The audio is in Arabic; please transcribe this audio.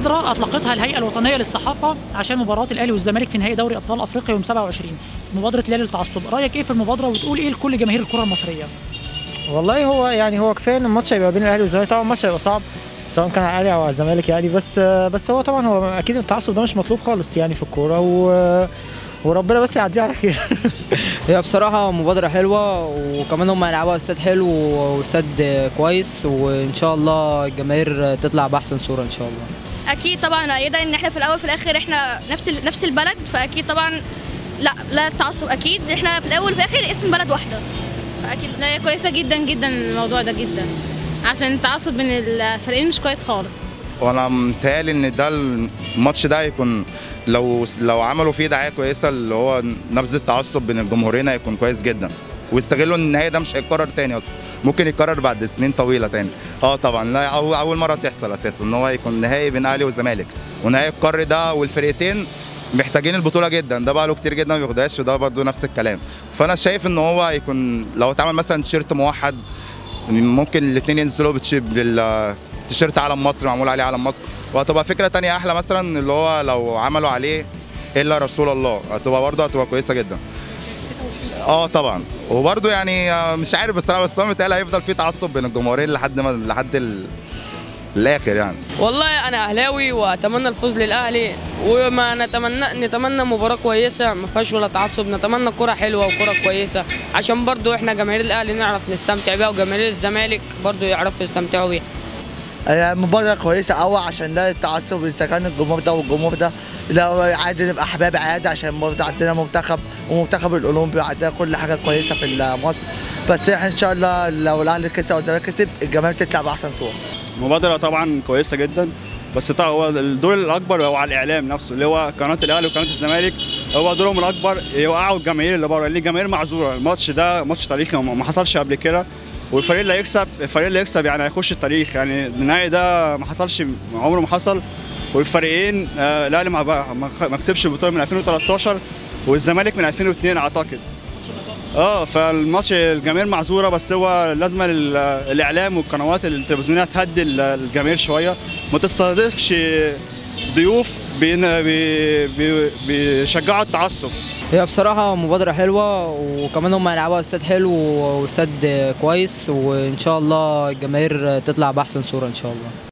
مبادره اطلقتها الهيئه الوطنيه للصحافه عشان مباراه الاهلي والزمالك في نهائي دوري ابطال افريقيا يوم 27، مبادره لا للتعصب. رايك ايه في المبادره وتقول ايه لكل جماهير الكره المصريه؟ والله هو كفايه ان الماتش هيبقى بين الاهلي والزمالك. طبعا الماتش هيبقى صعب سواء كان على الاهلي او على الزمالك يعني، بس هو طبعا هو اكيد التعصب ده مش مطلوب خالص يعني في الكوره، وربنا بس يعديها على خير. هي بصراحة مبادرة حلوة، وكمان هم هيلعبوها استاد حلو واستاد كويس، وإن شاء الله الجماهير تطلع بأحسن صورة إن شاء الله. أكيد طبعا أيضا إن إحنا في الأول وفي الآخر إحنا نفس البلد، فأكيد طبعا لا التعصب. أكيد إحنا في الأول وفي الآخر اسم بلد واحدة، فأكيد لا هي كويسة جدا جدا الموضوع ده جدا، عشان التعصب بين الفريقين مش كويس خالص. وانا متهيألي ان ده الماتش ده هيكون لو عملوا فيه دعايه كويسه اللي هو نبذ التعصب بين الجمهورين هيكون كويس جدا، ويستغلوا ان النهائي ده مش هيتكرر تاني اصلا، ممكن يتكرر بعد سنين طويله تاني. طبعا لا اول مره تحصل اساسا ان هو يكون نهائي بين اهلي وزمالك، ونهائي القاري ده والفرقتين محتاجين البطوله جدا، ده بقى له كتير جدا ما بياخدهاش، وده برده نفس الكلام. فانا شايف ان هو يكون لو اتعمل مثلا تيشيرت موحد، ممكن الاثنين ينزلوا تيشيرت علم مصر معمول عليه علم مصر، وهتبقى فكره تانية احلى مثلا اللي هو لو عملوا عليه الا رسول الله، هتبقى كويسه جدا. طبعا، وبرده يعني مش عارف بصراحه، بس هو متهيألي هيفضل في تعصب بين الجمهورين لحد الاخر يعني. والله انا اهلاوي واتمنى الفوز للاهلي، وما نتمنى مباراه كويسه ما فيهاش ولا تعصب، نتمنى كره حلوه وكره كويسه عشان برضو احنا جماهير الاهلي نعرف نستمتع بيها، وجماهير الزمالك برضو يعرفوا يستمتعوا بيها. مباراة كويسة قوي عشان لا التعصب، إذا كان الجمهور ده والجمهور ده، لا عادي نبقى أحباب عادي، عشان برضه عندنا منتخب ومنتخب الأولمبي، عندنا كل حاجة كويسة في مصر. بس إحنا إن شاء الله لو الأهلي كسب أو الزمالك كسب الجماهير تطلع بأحسن صورة. مبادرة طبعا كويسة جدا، بس طبعا هو الدور الأكبر هو على الإعلام نفسه، اللي هو قناة الأهلي وقناة الزمالك، هو دورهم الأكبر يوقعوا الجماهير اللي بره، اللي الجماهير معذورة. الماتش ده ماتش تاريخي ما حصلش قبل كده، والفريق اللي يكسب يعني هيخش التاريخ، يعني النهائي ده ما حصلش، عمره ما حصل. والفريقين الاهلي ما كسبش البطوله من 2013 والزمالك من 2002 اعتقد. فالماتش الجماهير معذوره، بس هو لازم الاعلام والقنوات التلفزيونيه تهدي الجماهير شويه، ما تستضيفش ضيوف بيشجعوا التعصب. هي بصراحة مبادرة حلوة، وكمان هم هيلعبوها استاد حلو واستاد كويس، وإن شاء الله الجماهير تطلع بأحسن صورة إن شاء الله.